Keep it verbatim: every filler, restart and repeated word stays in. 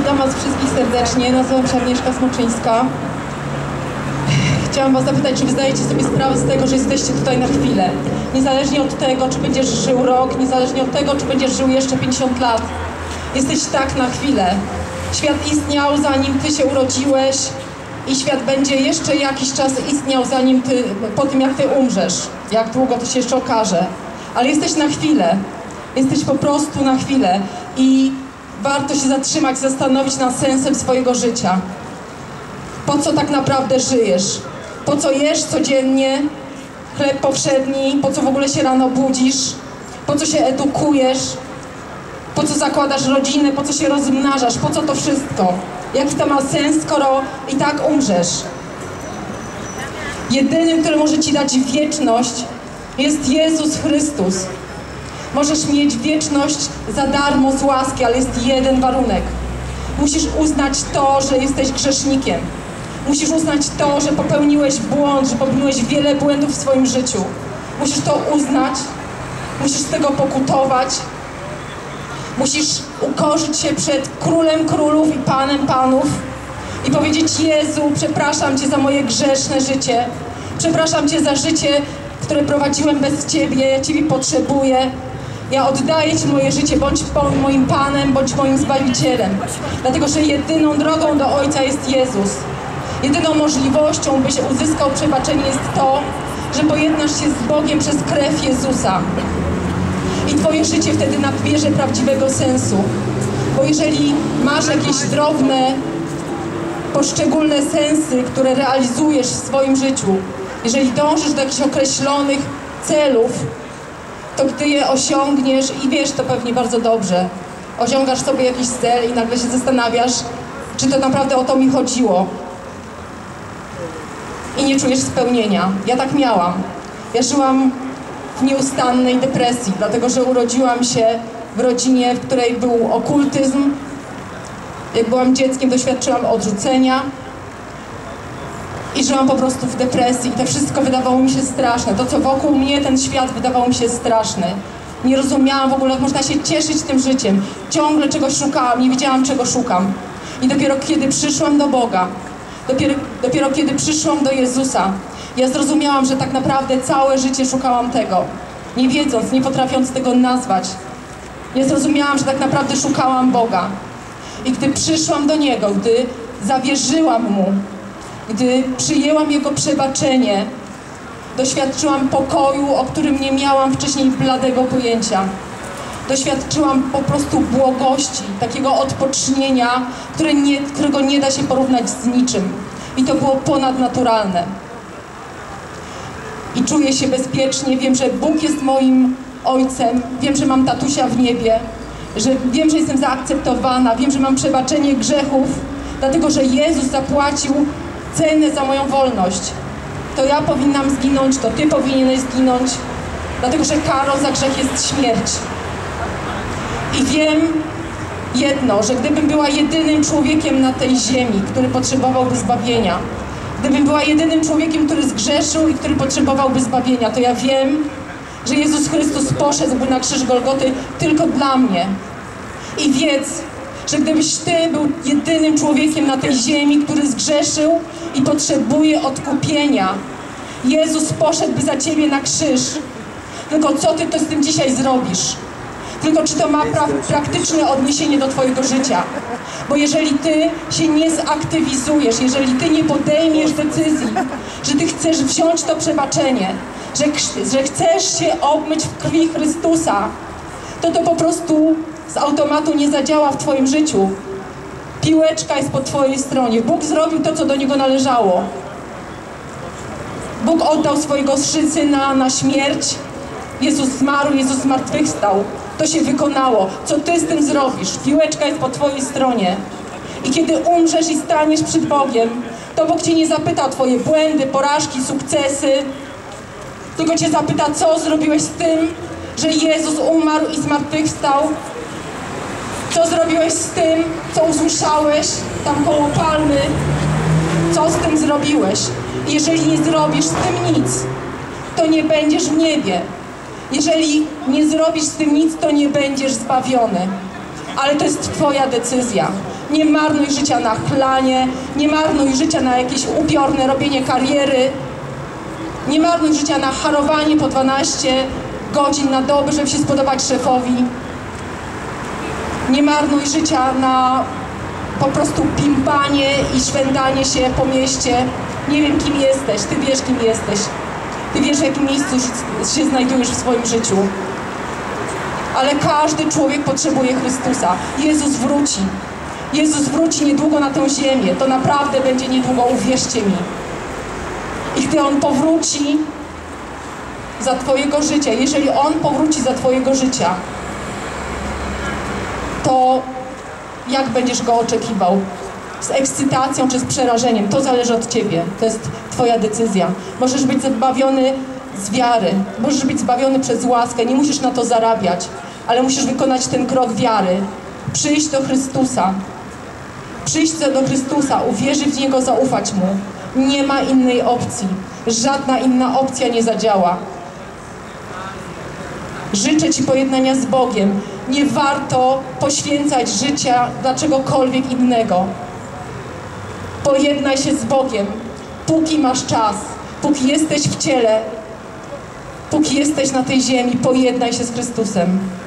Witam Was wszystkich serdecznie, nazywam się Agnieszka Smoczyńska. Chciałam Was zapytać, czy wy zdajecie sobie sprawę z tego, że jesteście tutaj na chwilę. Niezależnie od tego, czy będziesz żył rok, niezależnie od tego, czy będziesz żył jeszcze pięćdziesiąt lat. Jesteś tak na chwilę. Świat istniał, zanim Ty się urodziłeś i świat będzie jeszcze jakiś czas istniał, zanim Ty, po tym jak Ty umrzesz. Jak długo to się jeszcze okaże. Ale jesteś na chwilę. Jesteś po prostu na chwilę. I warto się zatrzymać, zastanowić nad sensem swojego życia. Po co tak naprawdę żyjesz? Po co jesz codziennie chleb powszedni? Po co w ogóle się rano budzisz? Po co się edukujesz? Po co zakładasz rodzinę? Po co się rozmnażasz? Po co to wszystko? Jaki to ma sens, skoro i tak umrzesz? Jedynym, który może Ci dać wieczność, jest Jezus Chrystus. Możesz mieć wieczność za darmo z łaski, ale jest jeden warunek. Musisz uznać to, że jesteś grzesznikiem. Musisz uznać to, że popełniłeś błąd, że popełniłeś wiele błędów w swoim życiu. Musisz to uznać, musisz z tego pokutować. Musisz ukorzyć się przed Królem Królów i Panem Panów i powiedzieć: Jezu, przepraszam Cię za moje grzeszne życie. Przepraszam Cię za życie, które prowadziłem bez Ciebie. Ja Ciebie potrzebuję. Ja oddaję Ci moje życie, bądź moim Panem, bądź moim Zbawicielem. Dlatego, że jedyną drogą do Ojca jest Jezus. Jedyną możliwością, byś uzyskał przebaczenie, jest to, że pojednasz się z Bogiem przez krew Jezusa. I Twoje życie wtedy nabierze prawdziwego sensu. Bo jeżeli masz jakieś drobne, poszczególne sensy, które realizujesz w swoim życiu, jeżeli dążysz do jakichś określonych celów, to gdy je osiągniesz, i wiesz to pewnie bardzo dobrze, osiągasz sobie jakiś cel i nagle się zastanawiasz, czy to naprawdę o to mi chodziło. I nie czujesz spełnienia. Ja tak miałam. Ja żyłam w nieustannej depresji, dlatego że urodziłam się w rodzinie, w której był okultyzm. Jak byłam dzieckiem, doświadczyłam odrzucenia i żyłam po prostu w depresji. I to wszystko wydawało mi się straszne. To, co wokół mnie, ten świat wydawał mi się straszny. Nie rozumiałam w ogóle, jak można się cieszyć tym życiem. Ciągle czegoś szukałam, nie wiedziałam, czego szukam. I dopiero kiedy przyszłam do Boga, dopiero, dopiero kiedy przyszłam do Jezusa, ja zrozumiałam, że tak naprawdę całe życie szukałam tego. Nie wiedząc, nie potrafiąc tego nazwać. Ja zrozumiałam, że tak naprawdę szukałam Boga. I gdy przyszłam do Niego, gdy zawierzyłam Mu, gdy przyjęłam Jego przebaczenie, doświadczyłam pokoju, o którym nie miałam wcześniej bladego pojęcia. Doświadczyłam po prostu błogości, takiego odpocznienia, które nie, którego nie da się porównać z niczym. I to było ponadnaturalne. I czuję się bezpiecznie, wiem, że Bóg jest moim Ojcem, wiem, że mam tatusia w niebie, że wiem, że jestem zaakceptowana, wiem, że mam przebaczenie grzechów, dlatego że Jezus zapłacił cenę za moją wolność. To ja powinnam zginąć, to Ty powinieneś zginąć, dlatego że karą za grzech jest śmierć. I wiem jedno, że gdybym była jedynym człowiekiem na tej ziemi, który potrzebowałby zbawienia, gdybym była jedynym człowiekiem, który zgrzeszył i który potrzebowałby zbawienia, to ja wiem, że Jezus Chrystus poszedłby na krzyż Golgoty tylko dla mnie. I wiedz, że gdybyś Ty był jedynym człowiekiem na tej ziemi, który zgrzeszył i potrzebuje odkupienia, Jezus poszedłby za Ciebie na krzyż. Tylko co Ty to z tym dzisiaj zrobisz? Tylko czy to ma pra praktyczne odniesienie do Twojego życia? Bo jeżeli Ty się nie zaktywizujesz, jeżeli Ty nie podejmiesz decyzji, że Ty chcesz wziąć to przebaczenie, że, że chcesz się obmyć w krwi Chrystusa, to to po prostu z automatu nie zadziała w Twoim życiu. Piłeczka jest po Twojej stronie. Bóg zrobił to, co do Niego należało. Bóg oddał swojego Syna na śmierć. Jezus zmarł, Jezus zmartwychwstał. To się wykonało. Co Ty z tym zrobisz? Piłeczka jest po Twojej stronie. I kiedy umrzesz i staniesz przed Bogiem, to Bóg Cię nie zapyta o Twoje błędy, porażki, sukcesy, tylko Cię zapyta, co zrobiłeś z tym, że Jezus umarł i zmartwychwstał. Co zrobiłeś z tym, co usłyszałeś tam koło palmy? Co z tym zrobiłeś? I jeżeli nie zrobisz z tym nic, to nie będziesz w niebie. Jeżeli nie zrobisz z tym nic, to nie będziesz zbawiony. ale to jest twoja decyzja. Nie marnuj życia na chlanie, nie marnuj życia na jakieś upiorne robienie kariery, nie marnuj życia na harowanie po dwanaście godzin na dobę, żeby się spodobać szefowi. Nie marnuj życia na po prostu pimpanie i szwendanie się po mieście. Nie wiem, kim jesteś, ty wiesz, kim jesteś. Ty wiesz, w jakim miejscu się znajdujesz w swoim życiu. Ale każdy człowiek potrzebuje Chrystusa. Jezus wróci. Jezus wróci niedługo na tę ziemię. To naprawdę będzie niedługo, uwierzcie mi. I gdy On powróci za twojego życia, jeżeli On powróci za twojego życia, to jak będziesz Go oczekiwał? Z ekscytacją czy z przerażeniem? To zależy od ciebie. To jest twoja decyzja. Możesz być zbawiony z wiary. Możesz być zbawiony przez łaskę. Nie musisz na to zarabiać, ale musisz wykonać ten krok wiary. Przyjść do Chrystusa. Przyjść do Chrystusa, uwierzyć w Niego, zaufać Mu. Nie ma innej opcji. Żadna inna opcja nie zadziała. Życzę Ci pojednania z Bogiem. Nie warto poświęcać życia dla czegokolwiek innego. Pojednaj się z Bogiem, póki masz czas, póki jesteś w ciele, póki jesteś na tej ziemi, pojednaj się z Chrystusem.